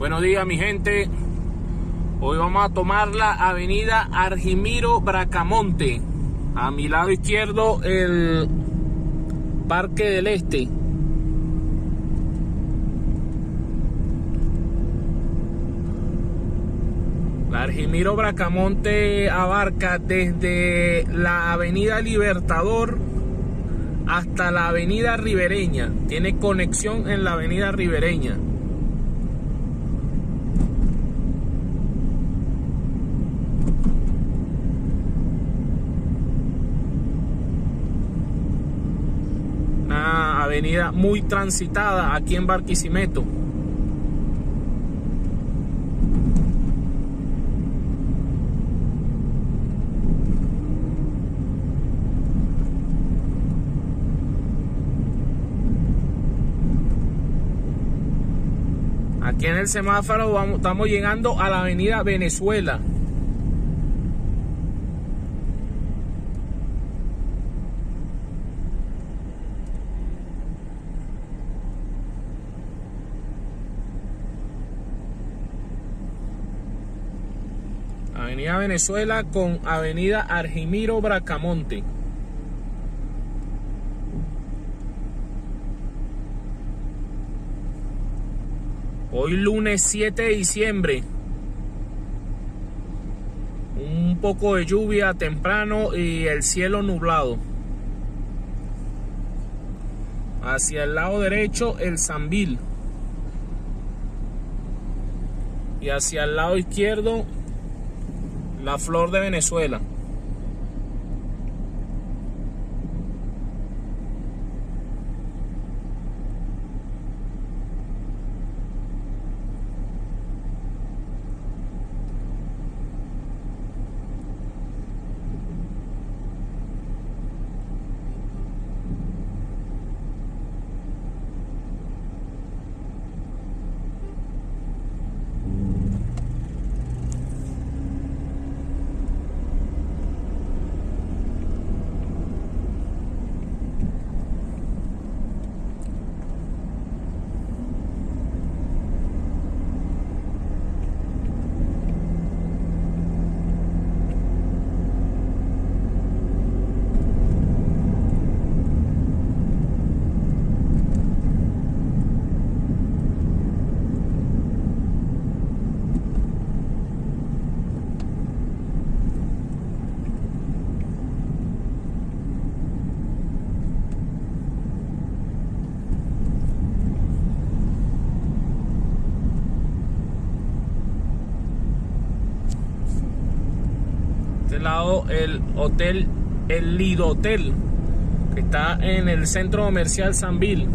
Buenos días, mi gente. Hoy vamos a tomar la avenida Argimiro Bracamonte. A mi lado izquierdo el Parque del Este. La Argimiro Bracamonte abarca desde la avenida Libertador hasta la avenida Ribereña. Tiene conexión en la avenida Ribereña. Una avenida muy transitada aquí en Barquisimeto. Aquí en el semáforo estamos llegando a la avenida Venezuela. Avenida Venezuela con avenida Argimiro Bracamonte. Hoy lunes 7 de diciembre. Un poco de lluvia temprano y el cielo nublado. Hacia el lado derecho el Sambil. Y hacia el lado izquierdo la Flor de Venezuela. Lado el hotel El Lidotel, que está en el centro comercial Sambil.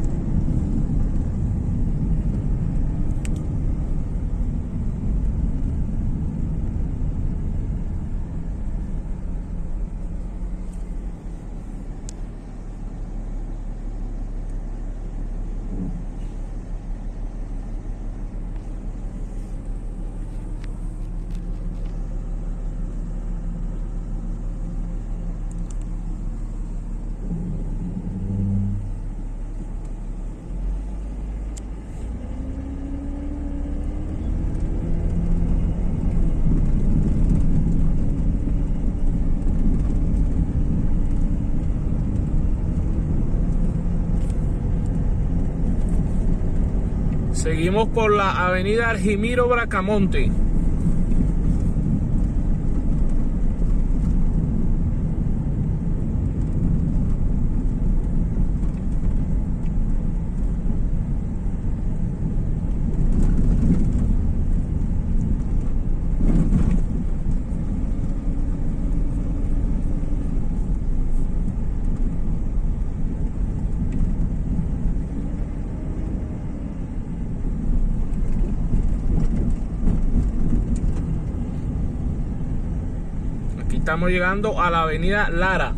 Seguimos por la avenida Argimiro Bracamonte. Estamos llegando a la avenida Lara.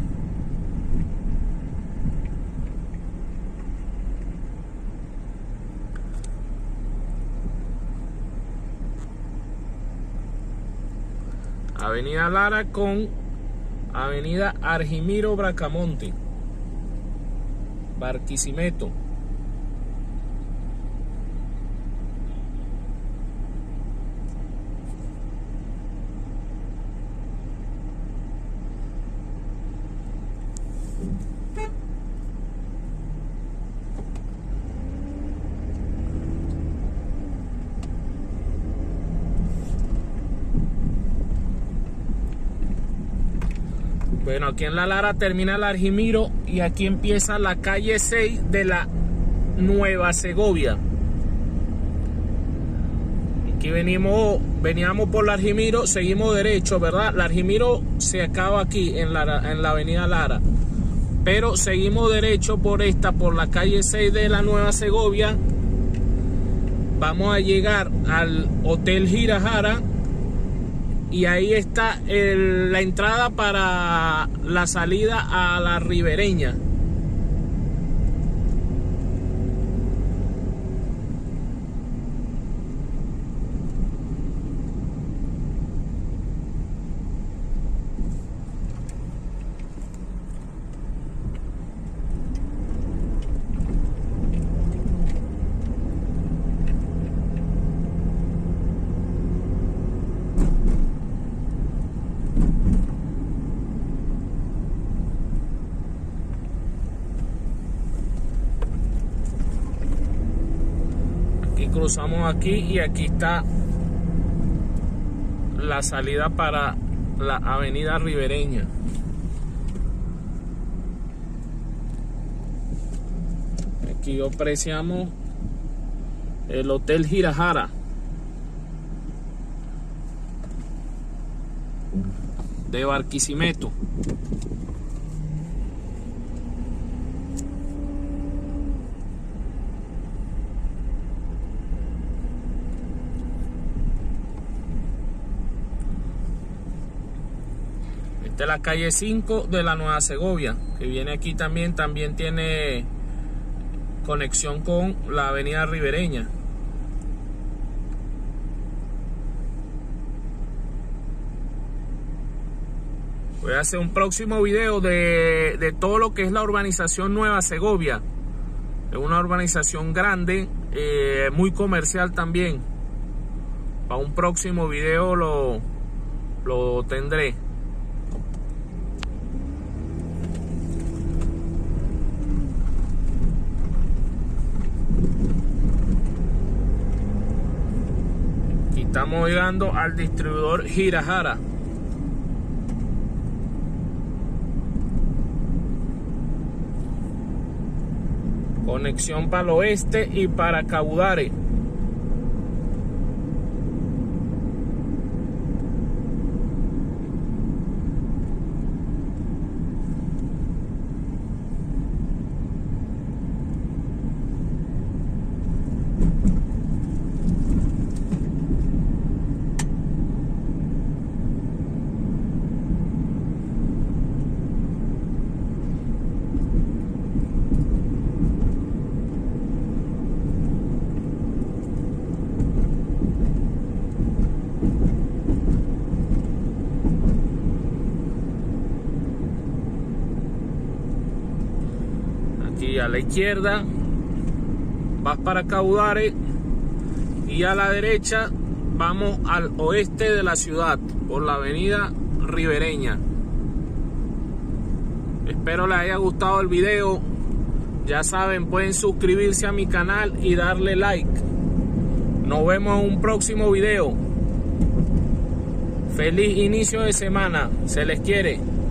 Avenida Lara con avenida Argimiro Bracamonte, Barquisimeto. Bueno, aquí en La Lara termina el Argimiro y aquí empieza la calle 6 de la Nueva Segovia. Aquí veníamos por la Argimiro, seguimos derecho, ¿verdad? La Argimiro se acaba aquí en la avenida Lara, pero seguimos derecho por la calle 6 de la Nueva Segovia. Vamos a llegar al Hotel Girajara y ahí está la entrada para la salida a la Ribereña. Cruzamos aquí y aquí está la salida para la avenida Ribereña. Aquí apreciamos el Hotel Girajara de Barquisimeto. De la calle 5 de la Nueva Segovia, que viene aquí también tiene conexión con la avenida Ribereña. Voy a hacer un próximo video de todo lo que es la urbanización Nueva Segovia. Es una urbanización grande, muy comercial también. Para un próximo video lo tendré. Estamos llegando al distribuidor Girajara. Conexión para el oeste y para Cabudare. Aquí a la izquierda vas para Cabudare y a la derecha vamos al oeste de la ciudad por la avenida Ribereña. Espero les haya gustado el video. Ya saben, pueden suscribirse a mi canal y darle like. Nos vemos en un próximo video. Feliz inicio de semana. Se les quiere.